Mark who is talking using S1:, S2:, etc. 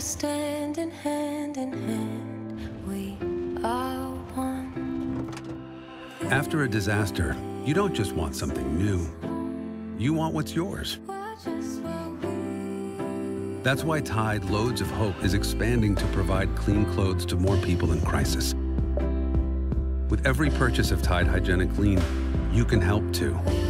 S1: standing hand in hand, we are one.
S2: After a disaster, you don't just want something new. You want what's yours. That's why Tide Loads of Hope is expanding to provide clean clothes to more people in crisis. With every purchase of Tide Hygienic Clean, you can help too.